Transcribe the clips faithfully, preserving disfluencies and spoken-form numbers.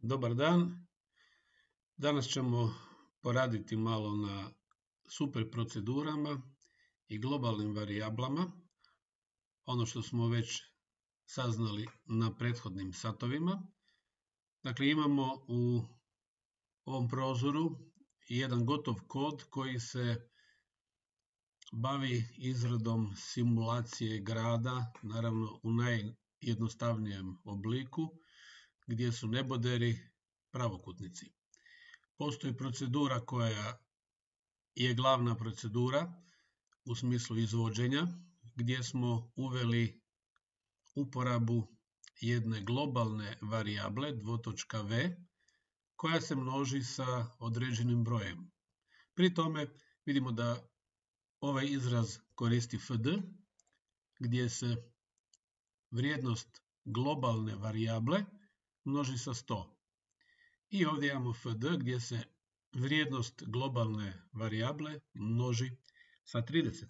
Dobar dan. Danas ćemo poraditi malo na super procedurama i globalnim varijablama. Ono što smo već saznali na prethodnim satovima. Dakle, imamo u ovom prozoru jedan gotov kod koji se bavi izradom simulacije grada, naravno u najjednostavnijem obliku, gdje su neboderi pravokutnici. Postoji procedura koja je glavna procedura u smislu izvođenja, gdje smo uveli uporabu jedne globalne varijable dvotočka v koja se množi sa određenim brojem. Pri tome vidimo da ovaj izraz koristi fd, gdje se vrijednost globalne varijable množi sa sto. I ovdje imamo fd gdje se vrijednost globalne varijable množi sa trideset.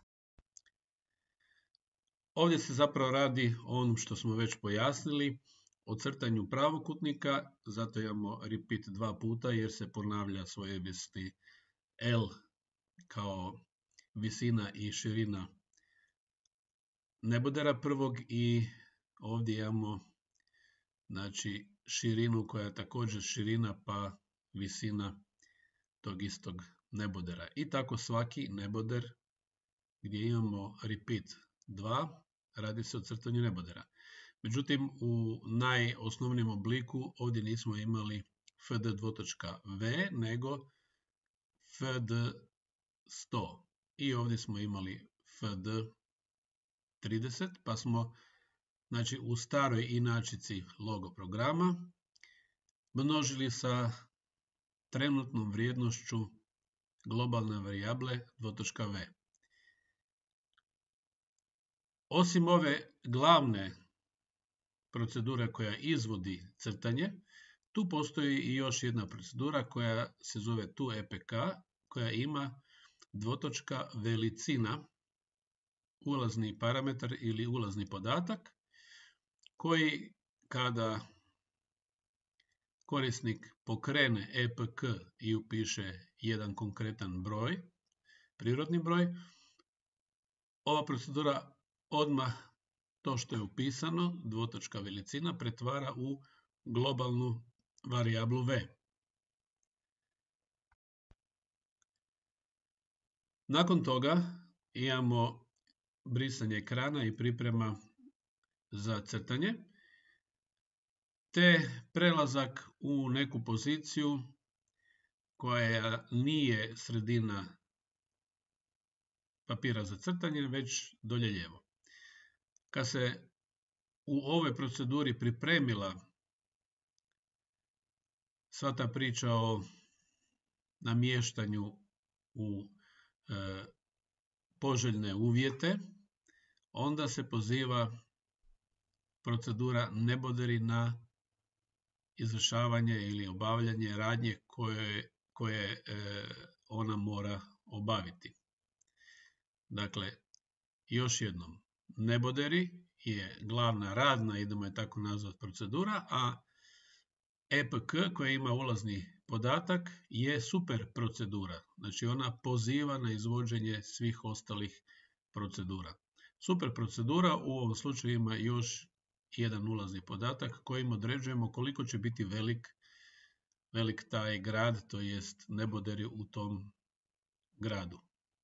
Ovdje se zapravo radi o onom što smo već pojasnili, o crtanju pravokutnika, zato imamo repeat dva puta jer se ponavlja svojevrsni L kao visina i širina nebodera prvog i ovdje imamo znači širinu koja je također širina pa visina tog istog nebodera. I tako svaki neboder gdje imamo repeat dva, radi se o crtanju nebodera. Međutim, u najosnovnijem obliku ovdje nismo imali fd dvotočka v, nego fd sto. I ovdje smo imali fd trideset, pa smo znači u staroj inačici logo programa množili sa trenutnom vrijednošću globalne varijable dvotočka v. Osim ove glavne procedure koja izvodi crtanje, tu postoji i još jedna procedura koja se zove tu epk, koja ima dvotočka velicina, ulazni parametar ili ulazni podatak, koji kada korisnik pokrene epk i upiše jedan konkretan broj, prirodni broj, ova procedura odmah to što je upisano, dvotočka velicina, pretvara u globalnu varijablu v. Nakon toga imamo brisanje ekrana i priprema za crtanje, te prelazak u neku poziciju koja nije sredina papira za crtanje, već dolje lijevo. Kad se u ovoj proceduri pripremila sva ta priča o namještanju u e, poželjne uvjete, onda se poziva procedura neboderi na izvršavanje ili obavljanje radnje koje, koje e, ona mora obaviti. Dakle, još jednom, neboderi je glavna radna, idemo je tako nazvati, procedura, a epk koja ima ulazni podatak je super procedura. Znači ona poziva na izvođenje svih ostalih procedura. Super procedura u ovom slučaju ima još jedan ulazni podatak kojim određujemo koliko će biti velik, velik taj grad, to jest neboderi u tom gradu.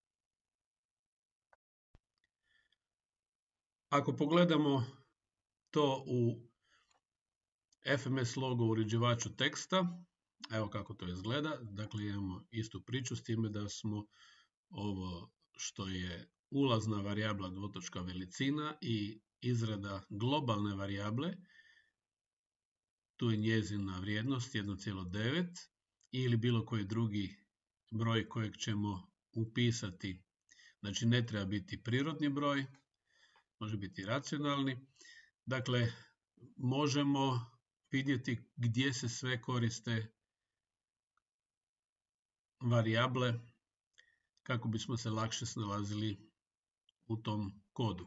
Ako pogledamo to u F M S logo uređivaču teksta, evo kako to izgleda. Dakle, imamo istu priču s time da smo ovo što je ulazna varijabla dvotočka velicina i izrada globalne varijable, tu je njezina vrijednost jedan zarez devet ili bilo koji drugi broj kojeg ćemo upisati. Znači ne treba biti prirodni broj, može biti racionalni. Dakle, možemo vidjeti gdje se sve koriste varijable kako bismo se lakše snalazili u tom kodu.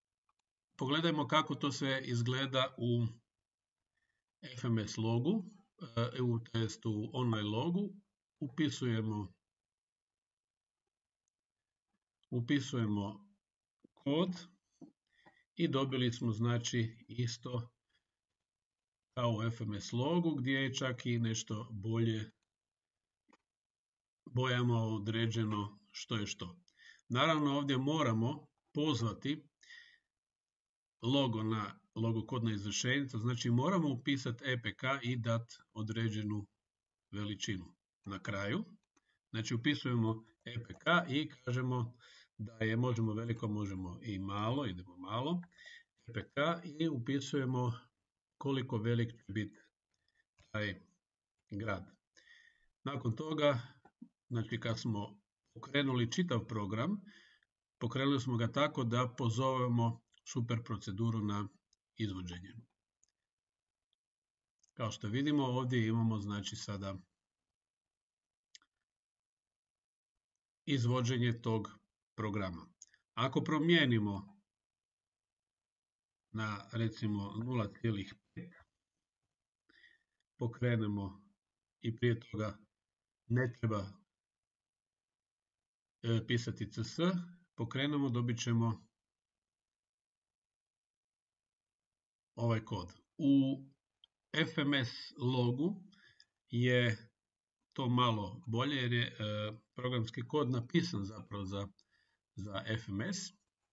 Pogledajmo kako to sve izgleda u F M S logu. u, to jest u online logu, upisujemo, upisujemo kod i dobili smo znači isto kao u F M S logu, gdje je čak i nešto bolje bojama određeno što je što. Naravno, ovdje moramo pozvati logo na logo kod na izvršenje, to znači moramo upisati E P K i dati određenu veličinu na kraju. Znači upisujemo E P K i kažemo da je možemo veliko, možemo i malo, idemo malo, E P K i upisujemo koliko velik će biti taj grad. Nakon toga, znači kad smo pokrenuli čitav program, pokrenuli smo ga tako da pozovemo super proceduru na izvođenje. Kao što vidimo, ovdje imamo znači sada izvođenje tog programa. Ako promijenimo na recimo nula zarez pet, pokrenemo i prije toga ne treba e, pisati C S, pokrenemo, dobit ćemo ovaj kod. U F M S logu je to malo bolje jer je e, programski kod napisan zapravo za, za F M S.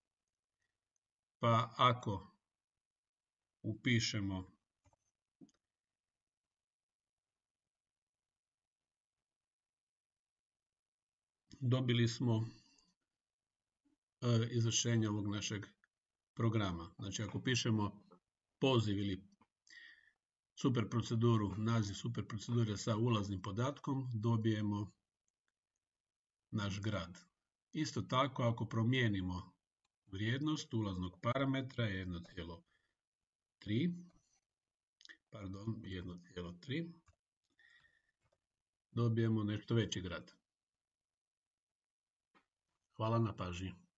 Pa ako upišemo dobili smo e, izvršenje ovog našeg programa. Znači ako pišemo poziv ili super proceduru, naziv super procedure sa ulaznim podatkom, dobijemo naš grad. Isto tako ako promijenimo vrijednost ulaznog parametra jedno zarez tri, pardon, jedno zarez tri, dobijemo nešto veći grad. Hvala na pažnji.